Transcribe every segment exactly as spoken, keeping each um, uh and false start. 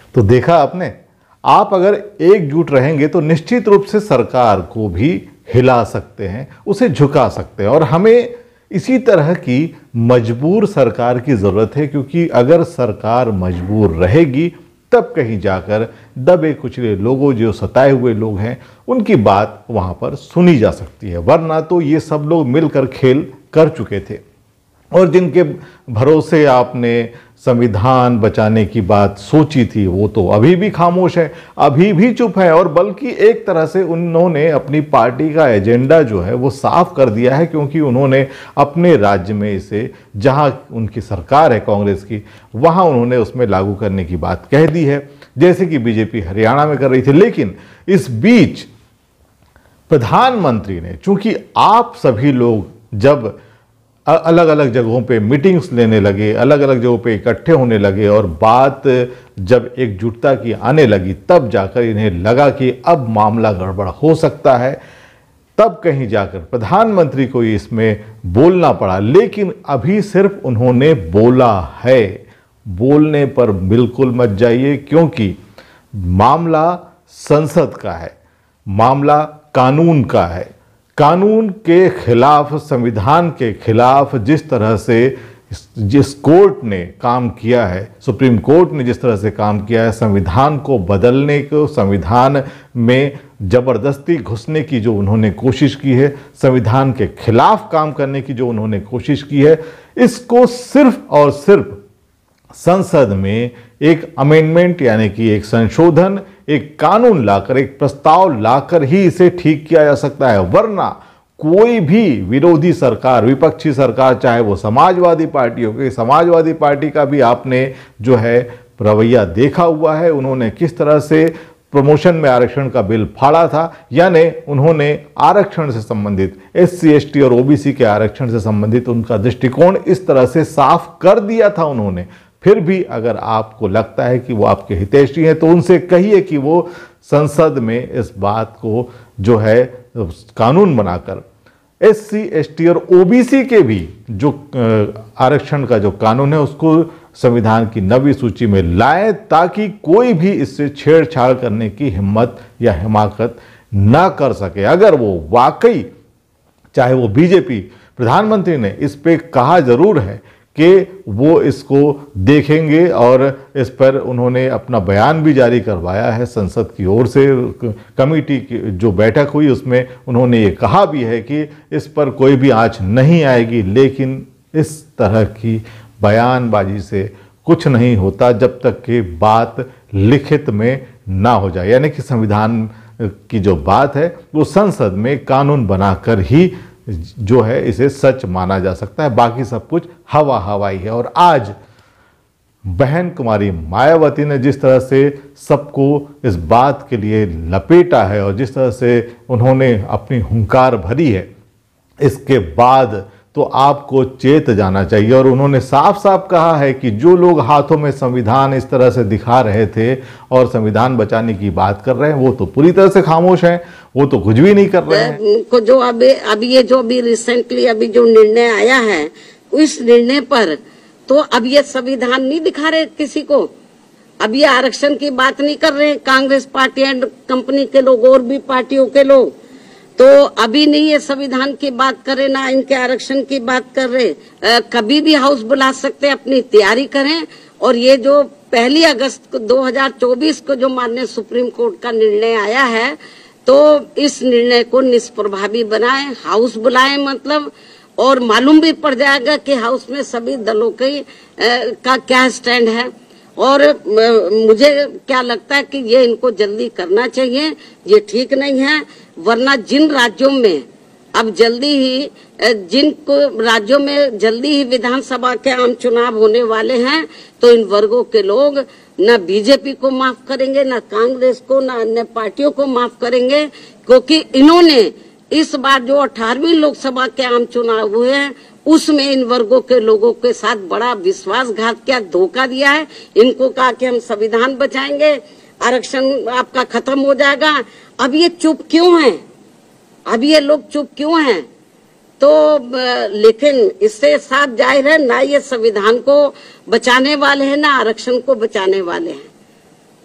तो देखा आपने, आप अगर एकजुट रहेंगे तो निश्चित रूप से सरकार को भी हिला सकते हैं, उसे झुका सकते हैं। और हमें इसी तरह की मजबूर सरकार की ज़रूरत है, क्योंकि अगर सरकार मजबूर रहेगी तब कहीं जाकर दबे कुचले लोगों, जो सताए हुए लोग हैं, उनकी बात वहाँ पर सुनी जा सकती है। वरना तो ये सब लोग मिलकर खेल कर चुके थे, और जिनके भरोसे आपने संविधान बचाने की बात सोची थी वो तो अभी भी खामोश है, अभी भी चुप है। और बल्कि एक तरह से उन्होंने अपनी पार्टी का एजेंडा जो है वो साफ कर दिया है, क्योंकि उन्होंने अपने राज्य में इसे, जहां उनकी सरकार है कांग्रेस की, वहां उन्होंने उसमें लागू करने की बात कह दी है, जैसे कि बीजेपी हरियाणा में कर रही थी। लेकिन इस बीच प्रधानमंत्री ने, चूंकि आप सभी लोग जब अलग अलग जगहों पे मीटिंग्स लेने लगे, अलग अलग जगहों पे इकट्ठे होने लगे, और बात जब एकजुटता की आने लगी, तब जाकर इन्हें लगा कि अब मामला गड़बड़ हो सकता है, तब कहीं जाकर प्रधानमंत्री को इसमें बोलना पड़ा। लेकिन अभी सिर्फ उन्होंने बोला है, बोलने पर बिल्कुल मत जाइए, क्योंकि मामला संसद का है, मामला कानून का है। कानून के खिलाफ, संविधान के खिलाफ जिस तरह से जिस कोर्ट ने काम किया है, सुप्रीम कोर्ट ने जिस तरह से काम किया है, संविधान को बदलने को, संविधान में जबरदस्ती घुसने की जो उन्होंने कोशिश की है, संविधान के खिलाफ काम करने की जो उन्होंने कोशिश की है, इसको सिर्फ और सिर्फ संसद में एक अमेंडमेंट यानी कि एक संशोधन, एक कानून लाकर, एक प्रस्ताव लाकर ही इसे ठीक किया जा सकता है। वरना कोई भी विरोधी सरकार, विपक्षी सरकार, चाहे वो समाजवादी पार्टी हो, क्योंकि समाजवादी पार्टी का भी आपने जो है रवैया देखा हुआ है, उन्होंने किस तरह से प्रमोशन में आरक्षण का बिल फाड़ा था, यानी उन्होंने आरक्षण से संबंधित, एस सी एस टी और ओ बी सी के आरक्षण से संबंधित उनका दृष्टिकोण इस तरह से साफ कर दिया था उन्होंने। फिर भी अगर आपको लगता है कि वो आपके हितैषी हैं, तो उनसे कहिए कि वो संसद में इस बात को जो है कानून बनाकर एस सी एस टी और ओ बी सी के भी जो आरक्षण का जो कानून है उसको संविधान की नवी सूची में लाएं, ताकि कोई भी इससे छेड़छाड़ करने की हिम्मत या हिमाकत ना कर सके। अगर वो वाकई, चाहे वो बीजेपी, प्रधानमंत्री ने इस पे कहा जरूर है कि वो इसको देखेंगे, और इस पर उन्होंने अपना बयान भी जारी करवाया है संसद की ओर से। कमेटी की जो बैठक हुई उसमें उन्होंने ये कहा भी है कि इस पर कोई भी आंच नहीं आएगी। लेकिन इस तरह की बयानबाजी से कुछ नहीं होता जब तक कि बात लिखित में ना हो जाए, यानी कि संविधान की जो बात है वो संसद में कानून बनाकर ही जो है इसे सच माना जा सकता है। बाकी सब कुछ हवा हवाई है। और आज बहन कुमारी मायावती ने जिस तरह से सबको इस बात के लिए लपेटा है, और जिस तरह से उन्होंने अपनी हुंकार भरी है, इसके बाद तो आपको चेत जाना चाहिए। और उन्होंने साफ साफ कहा है कि जो लोग हाथों में संविधान इस तरह से दिखा रहे थे और संविधान बचाने की बात कर रहे हैं, वो तो पूरी तरह से खामोश हैं, वो तो कुछ भी नहीं कर रहे हैं। को जो अभी अभी ये जो अभी रिसेंटली अभी जो निर्णय आया है, उस निर्णय पर तो अब ये संविधान नहीं दिखा रहे किसी को। अब ये आरक्षण की बात नहीं कर रहे कांग्रेस पार्टी एंड कंपनी के लोग और भी पार्टियों के लोग, तो अभी नहीं ये संविधान की बात करे, ना इनके आरक्षण की बात कर रहे। आ, कभी भी हाउस बुला सकते, अपनी तैयारी करें। और ये जो पहली अगस्त दो हजार चौबीस को जो माननीय सुप्रीम कोर्ट का निर्णय आया है, तो इस निर्णय को निष्प्रभावी बनाएं, हाउस बुलाएं मतलब, और मालूम भी पड़ जाएगा कि हाउस में सभी दलों के का क्या स्टैंड है। और मुझे क्या लगता है कि ये इनको जल्दी करना चाहिए, ये ठीक नहीं है। वरना जिन राज्यों में अब जल्दी ही, जिन राज्यों में जल्दी ही विधानसभा के आम चुनाव होने वाले हैं, तो इन वर्गों के लोग न बीजेपी को माफ करेंगे, न कांग्रेस को, न अन्य पार्टियों को माफ करेंगे, क्योंकि इन्होंने इस बार जो अठारहवीं लोकसभा के आम चुनाव हुए हैं उसमें इन वर्गों के लोगों के साथ बड़ा विश्वासघात किया, धोखा दिया है। इनको कहा कि हम संविधान बचाएंगे, आरक्षण आपका खत्म हो जाएगा। अब ये चुप क्यों हैं? अब ये लोग चुप क्यों हैं? तो लेकिन इससे साफ जाहिर है, ना ये संविधान को बचाने वाले हैं, ना आरक्षण को बचाने वाले हैं।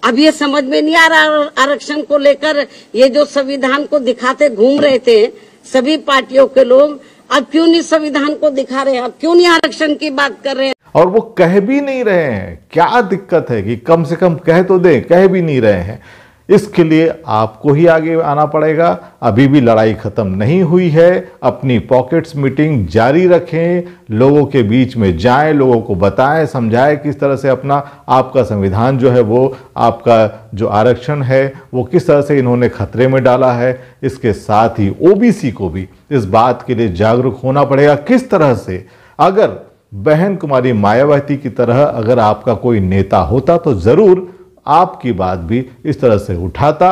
अब ये समझ में नहीं आ रहा आरक्षण को लेकर, ये जो संविधान को दिखाते घूम रहे थे सभी पार्टियों के लोग, अब क्यों नहीं संविधान को दिखा रहे हैं, अब क्यों नहीं आरक्षण की बात कर रहे हैं? और वो कह भी नहीं रहे हैं। क्या दिक्कत है कि कम से कम कह तो दें, कह भी नहीं रहे हैं। इसके लिए आपको ही आगे आना पड़ेगा। अभी भी लड़ाई खत्म नहीं हुई है। अपनी पॉकेट्स मीटिंग जारी रखें, लोगों के बीच में जाएं, लोगों को बताएं, समझाएं किस तरह से अपना आपका संविधान जो है वो, आपका जो आरक्षण है वो किस तरह से इन्होंने खतरे में डाला है। इसके साथ ही ओबीसी को भी इस बात के लिए जागरूक होना पड़ेगा। किस तरह से अगर बहन कुमारी मायावती की तरह अगर आपका कोई नेता होता तो जरूर आपकी बात भी इस तरह से उठाता,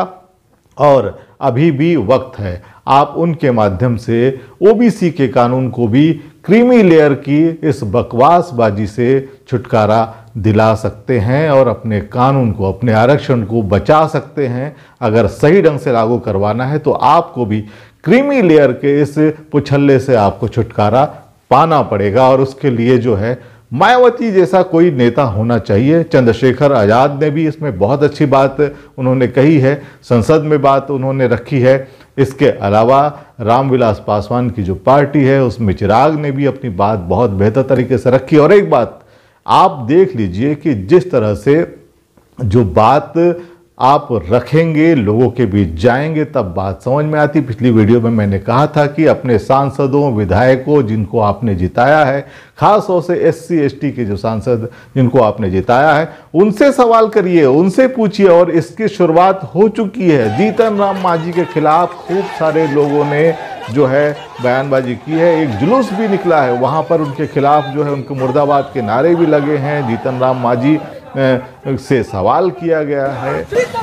और अभी भी वक्त है। आप उनके माध्यम से ओबीसी के कानून को भी क्रीमी लेयर की इस बकवासबाजी से छुटकारा दिला सकते हैं और अपने कानून को, अपने आरक्षण को बचा सकते हैं। अगर सही ढंग से लागू करवाना है तो आपको भी क्रीमी लेयर के इस पुछल्ले से आपको छुटकारा पाना पड़ेगा, और उसके लिए जो है मायावती जैसा कोई नेता होना चाहिए। चंद्रशेखर आजाद ने भी इसमें बहुत अच्छी बात उन्होंने कही है, संसद में बात उन्होंने रखी है। इसके अलावा रामविलास पासवान की जो पार्टी है उसमें चिराग ने भी अपनी बात बहुत बेहतर तरीके से रखी। और एक बात आप देख लीजिए कि जिस तरह से जो बात आप रखेंगे, लोगों के बीच जाएंगे, तब बात समझ में आती। पिछली वीडियो में मैंने कहा था कि अपने सांसदों, विधायकों जिनको आपने जिताया है, खास तौर से एस सी एस टी के जो सांसद जिनको आपने जिताया है, उनसे सवाल करिए, उनसे पूछिए। और इसकी शुरुआत हो चुकी है। जीतन राम मांझी के खिलाफ खूब सारे लोगों ने जो है बयानबाजी की है, एक जुलूस भी निकला है, वहाँ पर उनके खिलाफ जो है उनके मुर्दाबाद के नारे भी लगे हैं। जीतन राम मांझी से सवाल किया गया है।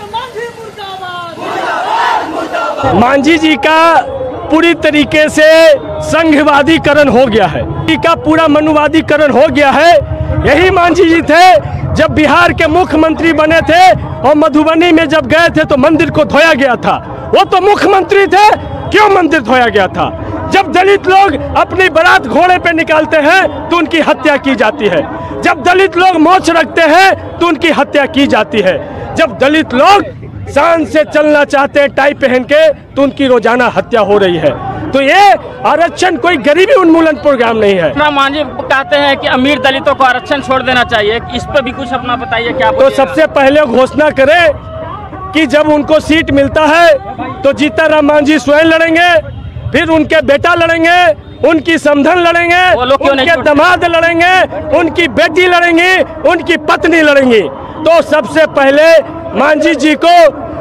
मांझी जी का पूरी तरीके से संघवादीकरण हो गया है, का पूरा मनुवादीकरण हो गया है। यही मांझी जी थे जब बिहार के मुख्यमंत्री बने थे और मधुबनी में जब गए थे तो मंदिर को धोया गया था। वो तो मुख्यमंत्री थे, क्यों मंदिर धोया गया था? जब दलित लोग अपनी बारात घोड़े पे निकालते हैं तो उनकी हत्या की जाती है। जब दलित लोग मोछ रखते हैं तो उनकी हत्या की जाती है। जब दलित लोग शान से चलना चाहते हैं टाई पहन के तो उनकी रोजाना हत्या हो रही है। तो ये आरक्षण कोई गरीबी उन्मूलन प्रोग्राम नहीं है। अपना मांझी कहते हैं कि अमीर दलितों को आरक्षण छोड़ देना चाहिए, इस पर भी कुछ अपना बताइए क्या? तो सबसे पहले घोषणा करें कि जब उनको सीट मिलता है तो जीतन राम मांझी स्वयं लड़ेंगे, फिर उनके बेटा लड़ेंगे, उनकी समधन लड़ेंगे, उनके दामाद लड़ेंगे, उनकी बेटी लड़ेंगी, उनकी पत्नी लड़ेंगी। तो सबसे पहले मांझी जी को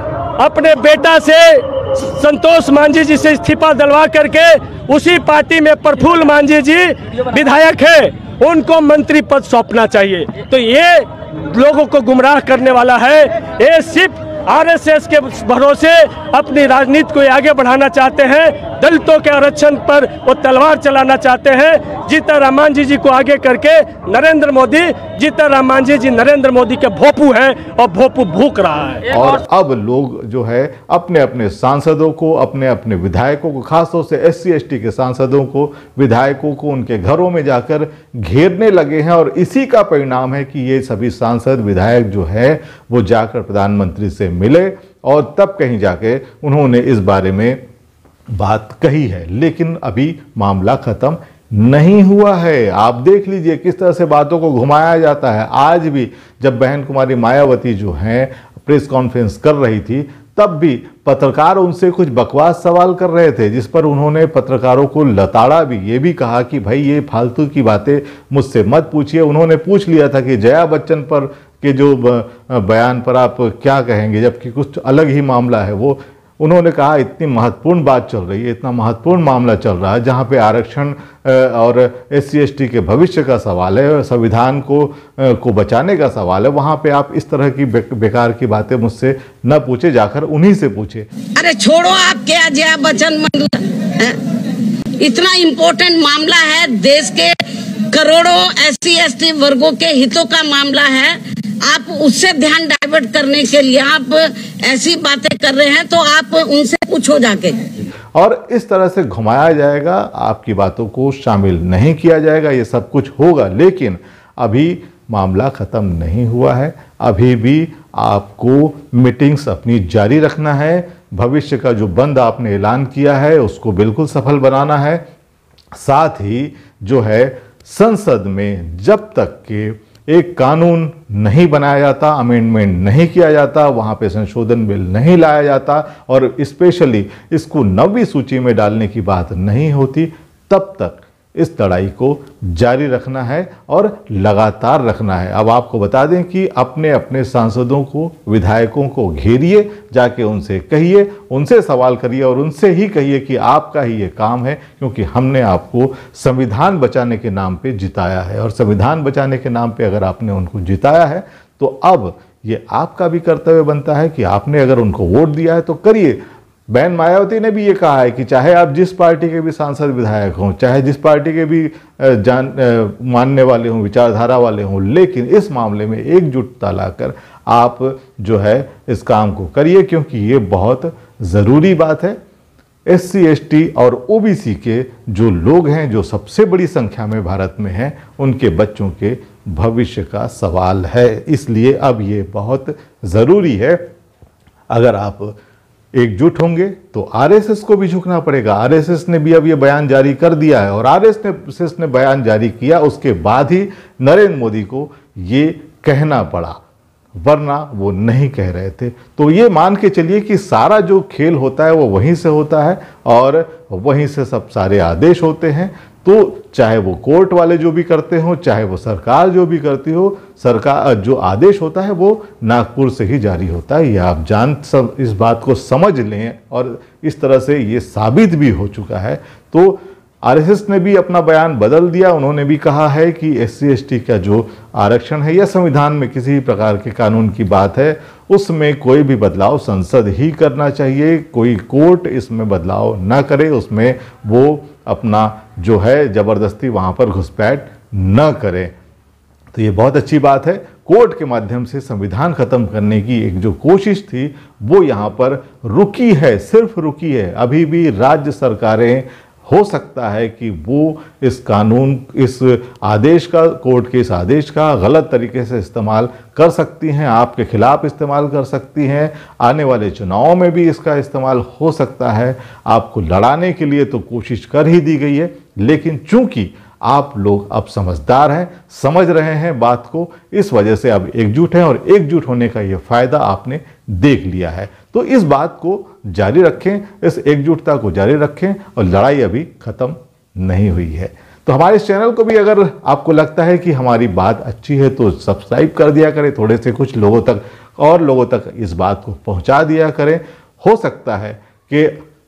अपने बेटा से, संतोष मांझी जी से इस्तीफा दिलवा करके, उसी पार्टी में प्रफुल्ल मांझी जी विधायक है, उनको मंत्री पद सौंपना चाहिए। तो ये लोगों को गुमराह करने वाला है। ये सिर्फ आरएसएस के भरोसे अपनी राजनीति को आगे बढ़ाना चाहते हैं। दलितों के आरक्षण पर वो तलवार चलाना चाहते हैं। जीतन राम मांझी जी को आगे करके नरेंद्र मोदी, जीतन राम मांझी जी नरेंद्र मोदी के भोपू हैं और भोपू भूक रहा है। और अब लोग जो है अपने अपने सांसदों को, अपने अपने विधायकों को, खासतौर से एस सी एस टी के सांसदों को, विधायकों को उनके घरों में जाकर घेरने लगे हैं। और इसी का परिणाम है कि ये सभी सांसद, विधायक जो है वो जाकर प्रधानमंत्री से मिले और तब कहीं जाके उन्होंने इस बारे में बात कही है। लेकिन अभी मामला खत्म नहीं हुआ है। आप देख लीजिए किस तरह से बातों को घुमाया जाता है। आज भी जब बहन कुमारी मायावती जो हैं प्रेस कॉन्फ्रेंस कर रही थी, तब भी पत्रकार उनसे कुछ बकवास सवाल कर रहे थे, जिस पर उन्होंने पत्रकारों को लताड़ा भी। ये भी कहा कि भाई ये फालतू की बातें मुझसे मत पूछिए। उन्होंने पूछ लिया था कि जया बच्चन पर के जो बयान पर आप क्या कहेंगे, जबकि कुछ अलग ही मामला है वो। उन्होंने कहा इतनी महत्वपूर्ण बात चल रही है, इतना महत्वपूर्ण मामला चल रहा है जहाँ पे आरक्षण और एस सी एस टी के भविष्य का सवाल है, संविधान को को बचाने का सवाल है, वहाँ पे आप इस तरह की बे, बेकार की बातें मुझसे न पूछे, जाकर उन्हीं से पूछे। अरे छोड़ो आप क्या जया बच्चन, इतना इम्पोर्टेंट मामला है, देश के करोड़ों एस सी एस टी वर्गों के हितों का मामला है। आप उससे ध्यान डाइवर्ट करने के लिए आप ऐसी बातें कर रहे हैं, तो आप उनसे पूछो जाके। और इस तरह से घुमाया जाएगा, आपकी बातों को शामिल नहीं किया जाएगा। ये सब कुछ होगा, लेकिन अभी मामला ख़त्म नहीं हुआ है। अभी भी आपको मीटिंग्स अपनी जारी रखना है। भविष्य का जो बंद आपने ऐलान किया है उसको बिल्कुल सफल बनाना है। साथ ही जो है संसद में जब तक के एक कानून नहीं बनाया जाता, अमेंडमेंट नहीं किया जाता, वहाँ पे संशोधन बिल नहीं लाया जाता और स्पेशली इसको नवीं सूची में डालने की बात नहीं होती, तब तक इस लड़ाई को जारी रखना है और लगातार रखना है। अब आपको बता दें कि अपने अपने सांसदों को, विधायकों को घेरिए, जाके उनसे कहिए, उनसे सवाल करिए और उनसे ही कहिए कि आपका ही ये काम है, क्योंकि हमने आपको संविधान बचाने के नाम पे जिताया है और संविधान बचाने के नाम पे अगर आपने उनको जिताया है तो अब ये आपका भी कर्तव्य बनता है कि आपने अगर उनको वोट दिया है तो करिए। बहन मायावती ने भी ये कहा है कि चाहे आप जिस पार्टी के भी सांसद विधायक हों, चाहे जिस पार्टी के भी जान मानने वाले हों, विचारधारा वाले हों, लेकिन इस मामले में एकजुटता लाकर आप जो है इस काम को करिए, क्योंकि ये बहुत ज़रूरी बात है। एस सी एस टी और ओ बी सी के जो लोग हैं, जो सबसे बड़ी संख्या में भारत में हैं, उनके बच्चों के भविष्य का सवाल है। इसलिए अब ये बहुत ज़रूरी है। अगर आप एकजुट होंगे तो आर एस एस को भी झुकना पड़ेगा। आर एस एस ने भी अब ये बयान जारी कर दिया है और आर एस एस ने बयान जारी किया उसके बाद ही नरेंद्र मोदी को ये कहना पड़ा, वरना वो नहीं कह रहे थे। तो ये मान के चलिए कि सारा जो खेल होता है वो वहीं से होता है और वहीं से सब सारे आदेश होते हैं। तो चाहे वो कोर्ट वाले जो भी करते हो, चाहे वो सरकार जो भी करती हो, सरकार जो आदेश होता है वो नागपुर से ही जारी होता है। ये आप जान सब इस बात को समझ लें और इस तरह से ये साबित भी हो चुका है। तो आर एस एस ने भी अपना बयान बदल दिया। उन्होंने भी कहा है कि एस सी एस टी का जो आरक्षण है या संविधान में किसी भी प्रकार के कानून की बात है, उसमें कोई भी बदलाव संसद ही करना चाहिए। कोई कोर्ट इसमें बदलाव ना करे, उसमें वो अपना जो है ज़बरदस्ती वहाँ पर घुसपैठ न करें। तो ये बहुत अच्छी बात है। कोर्ट के माध्यम से संविधान खत्म करने की एक जो कोशिश थी वो यहाँ पर रुकी है, सिर्फ रुकी है। अभी भी राज्य सरकारें, हो सकता है कि वो इस कानून, इस आदेश का, कोर्ट के इस आदेश का गलत तरीके से इस्तेमाल कर सकती हैं, आपके खिलाफ इस्तेमाल कर सकती हैं। आने वाले चुनावों में भी इसका इस्तेमाल हो सकता है। आपको लड़ाने के लिए तो कोशिश कर ही दी गई है, लेकिन चूंकि आप लोग अब समझदार हैं, समझ रहे हैं बात को, इस वजह से अब एकजुट हैं और एकजुट होने का ये फायदा आपने देख लिया है। तो इस बात को जारी रखें, इस एकजुटता को जारी रखें और लड़ाई अभी खत्म नहीं हुई है। तो हमारे इस चैनल को भी अगर आपको लगता है कि हमारी बात अच्छी है तो सब्सक्राइब कर दिया करें, थोड़े से कुछ लोगों तक और लोगों तक इस बात को पहुंचा दिया करें। हो सकता है कि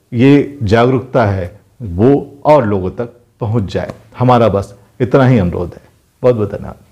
ये जागरूकता है वो और लोगों तक पहुंच जाए। हमारा बस इतना ही अनुरोध है। बहुत बहुत धन्यवाद।